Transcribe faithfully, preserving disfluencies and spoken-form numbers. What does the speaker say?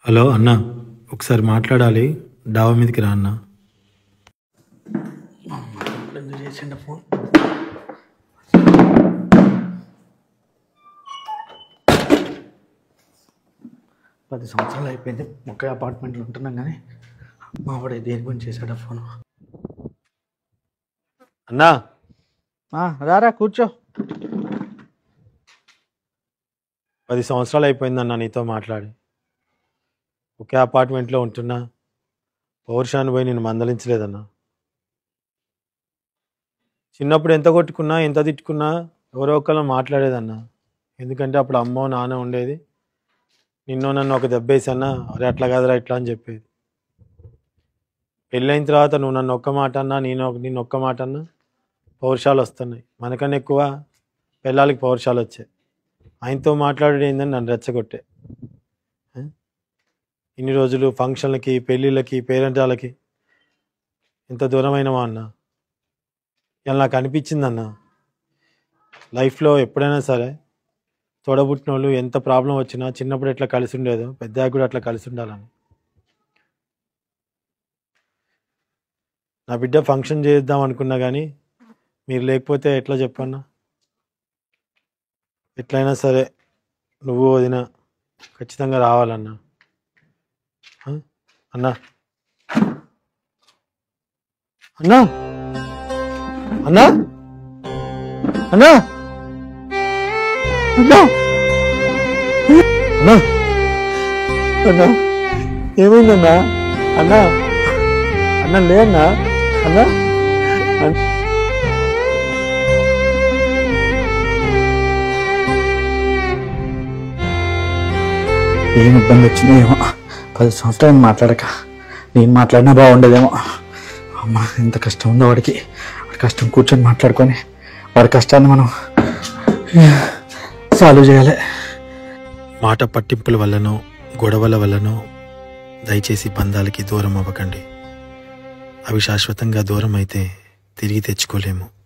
Hello అన్న, ఒకసారి మాట్లాడాలి. డాబా మీదకి రా అన్న. చేసిండ ఫోన్ పది సంవత్సరాలు అయిపోయింది. ఒకే అపార్ట్మెంట్లో ఉంటున్నాం కానీ మా వాడు దేని గురించి చేశాడు ఫోన్. అన్నా రారా కూర్చో. పది సంవత్సరాలు అయిపోయిందన్న నీతో మాట్లాడి. ఒకే అపార్ట్మెంట్లో ఉంటున్నా. పౌరుషాన్ని పోయి నేను మందలించలేదన్నా. చిన్నప్పుడు ఎంత కొట్టుకున్నా ఎంత తిట్టుకున్నా ఎవరో ఒకళ్ళు మాట్లాడేదన్నా. ఎందుకంటే అప్పుడు అమ్మో నాన్న ఉండేది. నిన్నో నన్ను ఒక దెబ్బేసన్నా, అరే అట్లా కాదురా ఇట్లా అని చెప్పేది. పెళ్ళైన తర్వాత నువ్వు నన్ను ఒక్క మాట అన్నా, నేను నిన్ను ఒక్క మాట అన్నా పౌరుషాలు వస్తున్నాయి. మనకన్నా ఎక్కువ పిల్లలకి పౌరుషాలు వచ్చాయి. ఆయనతో మాట్లాడేది ఏందని నన్ను రెచ్చగొట్టే. ఇన్ని రోజులు ఫంక్షన్లకి, పెళ్ళిళ్ళకి, పేరెంటాలకి ఎంత దూరమైనవా అన్న. ఇలా నాకు అనిపించిందన్న, లైఫ్లో ఎప్పుడైనా సరే తోడబుట్టిన వాళ్ళు ఎంత ప్రాబ్లం వచ్చినా చిన్నప్పుడు ఎట్లా కలిసి ఉండేదో పెద్దగా కూడా అట్లా కలిసి ఉండాలని. నా బిడ్డ ఫంక్షన్ చేద్దాం అనుకున్నా కానీ మీరు లేకపోతే ఎట్లా చెప్పన్నా. ఎట్లయినా సరే నువ్వు వదిన ఖచ్చితంగా రావాలన్నా. అన్నా అన్నా అన్నా అన్నా అన్నా అన్నా అన్నా ఏమైందన్నా? అన్నా అన్నా లేదన్నా. అన్నా ఏం ఇబ్బంది వచ్చిందేమో. పది సంవత్సరాలు మాట్లాడక నేను మాట్లాడినా బాగుండేదేమో. అమ్మ ఎంత కష్టం ఉందో వాడికి. వాడి కష్టం కూర్చొని మాట్లాడుకొని వాడి కష్టాన్ని మనం సాల్వ్ చేయాలి. మాట పట్టింపుల వల్లనో గొడవల వల్లనో దయచేసి బంధాలకి దూరం అవ్వకండి. అవి శాశ్వతంగా దూరం అయితే తిరిగి తెచ్చుకోలేము.